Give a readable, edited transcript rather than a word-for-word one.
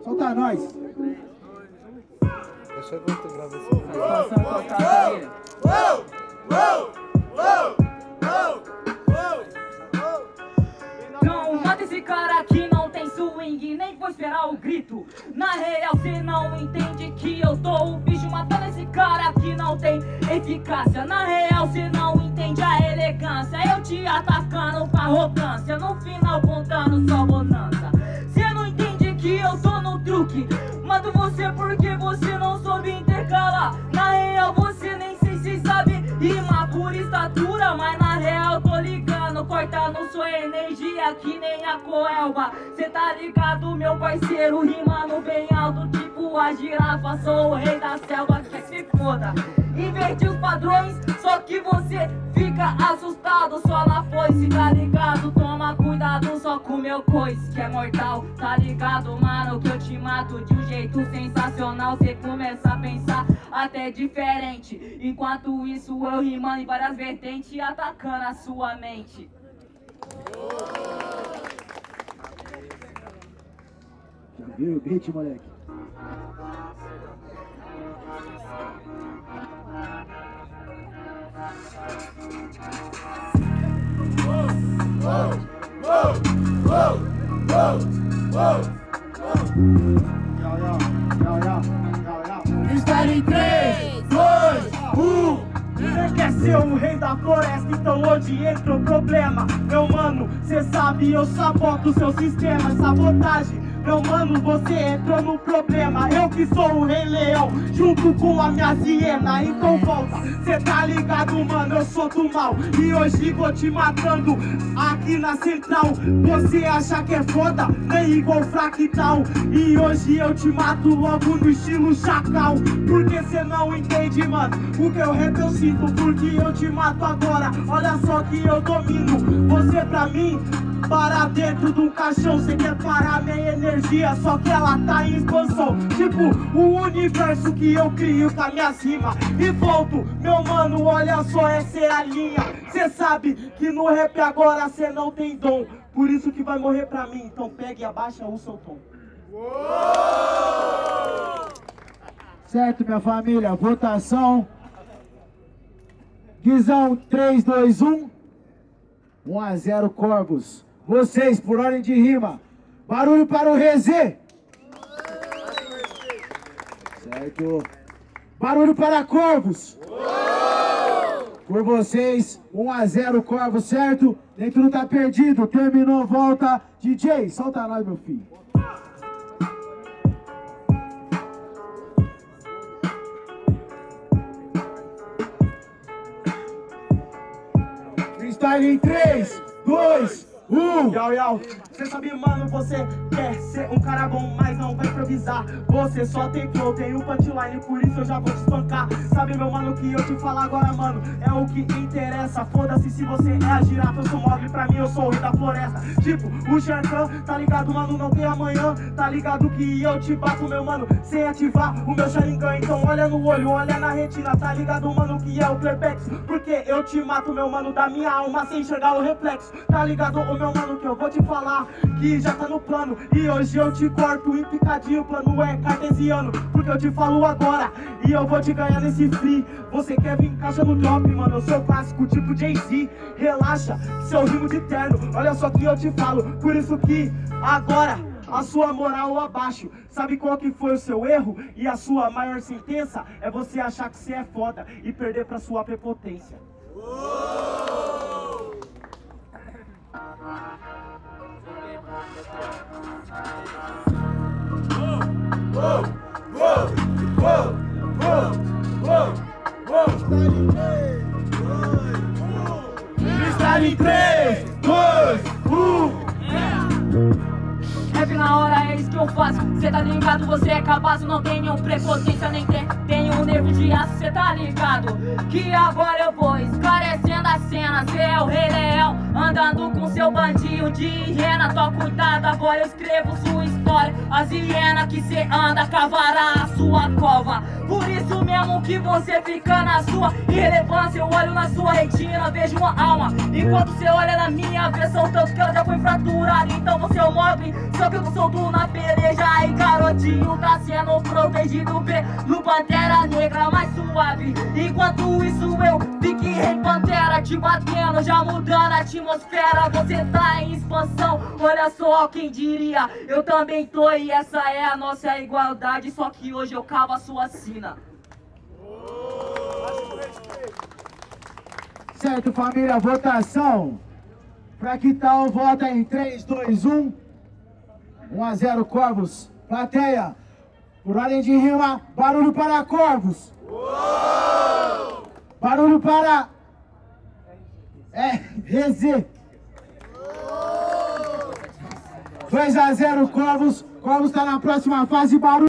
Solta nós. Deixa eu gravar esse vídeo. Não mata esse cara que não tem swing, nem vou esperar o grito. Na real cê não entende que eu tô o bicho matando esse cara que não tem eficácia. Na real cê não entende a elegância, eu te atacando com arrogância, no final contando só bonança. Cê não entende que eu tô no truque, mato você porque você não soube intercalar. Na real você nem sei se sabe rimar por estatura, mas na real tô ligando, cortando sua energia que nem a coelba. Cê tá ligado, meu parceiro, rimando bem alto tipo a girafa. Sou o rei da selva, que se foda. Inverti os padrões, só que você fica assustado só na foice, tá ligado? Toma cuidado só com meu coice, que é mortal, tá ligado, mano? Que eu te mato de um jeito sensacional. Cê começa a pensar até diferente, enquanto isso eu rimando em várias vertentes, atacando a sua mente. Já viu o beat, moleque? Freestyle em 3, 2, 1. Cê quer ser o rei da floresta, então onde entra o problema? Meu mano, cê sabe, eu saboto o seu sistema. Sabotagem, meu mano, você entrou no problema. Eu que sou o Rei Leão, junto com a minha hiena. Então volta, cê tá ligado, mano, eu sou do mal. E hoje vou te matando aqui na central. Você acha que é foda, nem igual fractal. E hoje eu te mato logo no estilo chacal. Porque cê não entende, mano, o que eu rap eu sinto. Porque eu te mato agora, olha só que eu domino. Você pra mim, para dentro de um caixão. Cê quer parar minha energia, só que ela tá em expansão. Tipo, o universo que eu crio com a minha rima. E volto, meu mano, olha só, essa é a linha. Cê sabe que no rap agora cê não tem dom, por isso que vai morrer pra mim. Então pegue e abaixa o seu tom. Certo, minha família, votação. Guizão, 3, 2, 1. 1 a 0 Corvos. Vocês, por ordem de rima. Barulho para o Rezê. Certo. Barulho para Corvos. Por vocês, 1 a 0 Corvos, certo? Dentro não tá perdido. Terminou, volta. DJ, solta nós, meu filho. Freestyle em 3, 2, 1. Yau, yau. Cê sabe, mano, você quer ser um cara bom, mas não vai improvisar. Você só tem flow, tem o punchline, por isso eu já vou te espancar. Sabe, meu mano, que eu te falo agora, mano, é o que interessa. Foda-se se você é a girafa, eu sou móvel, pra mim eu sou o rei da floresta. Tipo, o Sharkan, tá ligado, mano, não tem amanhã. Tá ligado que eu te bato, meu mano, sem ativar o meu Sharingan. Então olha no olho, olha na retina, tá ligado, mano, que é o Clepex. Porque eu te mato, meu mano, da minha alma, sem enxergar o reflexo. Tá ligado, o meu mano, que eu vou te falar, que já tá no plano. E hoje eu te corto em picadinho, o plano é cartesiano. Porque eu te falo agora, e eu vou te ganhar nesse free. Você quer vir em caixa no drop, mano, eu sou clássico tipo Jay-Z. Relaxa, seu rimo de terno, olha só que eu te falo. Por isso que agora a sua moral abaixo. Sabe qual que foi o seu erro? E a sua maior sentença é você achar que você é foda e perder pra sua prepotência. Freestyle em 3, 2, 1. Rap na hora, é isso que eu faço. Cê tá ligado, você é capaz. Não tem nenhum prepotência, nem tem um nervo de aço. Cê tá ligado que agora eu vou esclarecendo a cena. Cê é o Rei Leão, andando com seu bandinho de hiena. Tó cuidado, agora eu escrevo sua história. As hienas que cê anda cavará a sua cova. Por isso mesmo que você fica na sua irrelevância. Eu olho na sua retina, vejo uma alma, enquanto cê olha na minha, versão tanto que ela já foi fraturada. Então você é o mob, só que eu não sou do na peleja. Aí garotinho, Gordinho tá sendo protegido pelo Pantera Negra mais suave. Enquanto isso eu fiquei Rei Pantera te batendo, já mudando a atmosfera. Você tá em expansão, olha só quem diria. Eu também tô e essa é a nossa igualdade. Só que hoje eu cavo a sua sina. Certo, família, votação. Pra que tal, vota em 3, 2, 1. 1-0 Corvos. Plateia, por ordem de rima, barulho para Corvos. Barulho para RZ. 2-0 Corvos. Corvos tá na próxima fase, barulho.